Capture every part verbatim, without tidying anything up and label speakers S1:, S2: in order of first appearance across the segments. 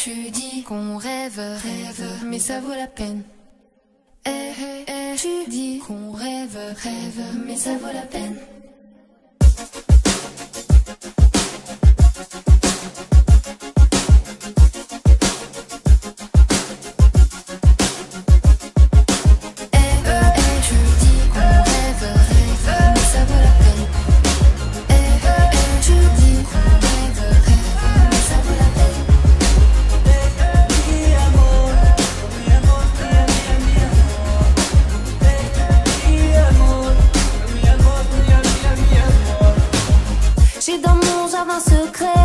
S1: tu dis qu'on rêve, rêve, mais ça vaut la peine. Eh, eh, eh, tu dis qu'on rêve, rêve, mais ça vaut la peine.
S2: J'ai dans mon jardin secret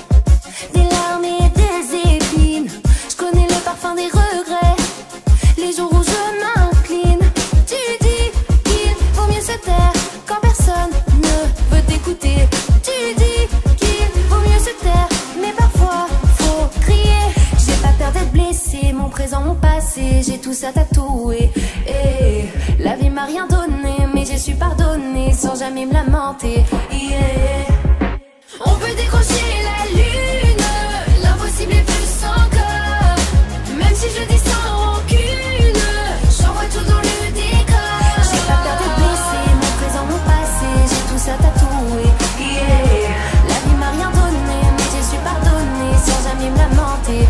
S2: des larmes et des épines. Je connais le parfum des regrets, les jours où je m'incline. Tu dis qu'il vaut mieux se taire quand personne ne veut t'écouter. Tu dis qu'il vaut mieux se taire, mais parfois faut crier. J'ai pas peur d'être blessée, mon présent, mon passé, j'ai tout ça tatoué. Et la vie m'a rien donné, mais j'ai su pardonner sans jamais me lamenter. Yeah. On peut décrocher la lune, l'impossible est plus encore. Même si je dis sans rancune, j'envoie tout dans le décor. J'ai pas peur d'être blessée, mon présent, mon passé, j'ai tout ça tatoué. Yeah. La vie m'a rien donné, mais j'ai su pardonner sans jamais me lamenter.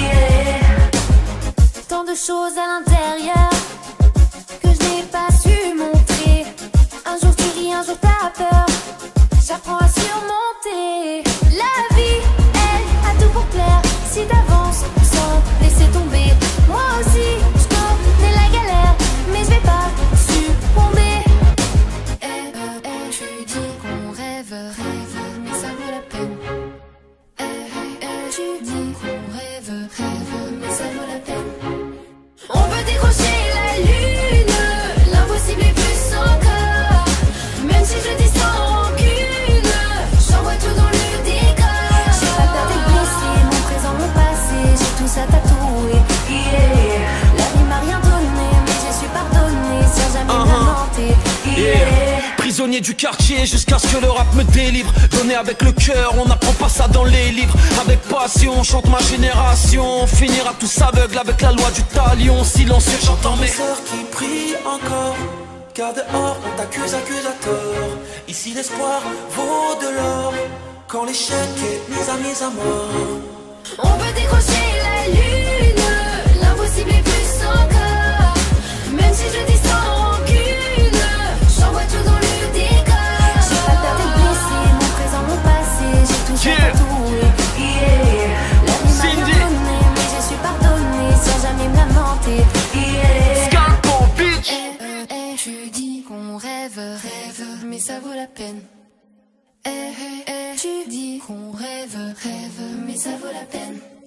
S2: Yeah. Tant de choses à l'intérieur que je n'ai pas su montrer. Un jour tu ris, un jour t'as peur, j'apprends à surmonter. La vie, elle a tout pour plaire. Si t'avances sans laisser tomber, moi aussi je connais la galère, mais je vais pas succomber.
S1: Eh, eh, eh, tu dis qu'on rêve, rêve, mais ça vaut la peine. Eh, eh, eh, tu dis qu'on rêve, rêve, mais ça vaut la peine.
S2: On peut décrocher la lune, l'impossible est plus encore. Même si je dis sans rancune, j'envoie tout dans le décor. J'ai pas peur d'être blessée, mon présent, mon passé, j'ai tout ça tatoué. Yeah. La vie m'a rien donné, mais j'ai su pardonner sans jamais me lamenter. Yeah.
S3: Yeah. Prisonnier du quartier jusqu'à ce que le rap me délivre. Donner avec le cœur, on n'apprend pas ça dans les livres. Avec passion, on chante ma génération. On finira tous aveugles avec la loi du talion. Silencieux, j'entends mes
S4: sœurs qui prient encore, car dehors on t'accuse, accuse à tort. Ici l'espoir vaut de l'or, quand l'échec est mis à mise à mort.
S2: On peut décrocher la lune, l'impossible est plus encore. Même si je dis sans rancune, j'envoie tout dans le décor. J'ai pas peur d'être blessée, mon présent, mon passé, j'ai tout ça
S3: Yeah.
S2: tatoué. Yeah. La vie m'a rien
S3: Cindy.
S2: donné, mais j'ai su pardonner sans jamais me lamenter. Yeah.
S3: Scalpon, bitch.
S1: Eh, eh, eh, tu dis qu'on rêve, rêve, mais ça vaut la peine. Eh, eh, eh, tu dis qu'on rêve, rêve, mais ça vaut la peine.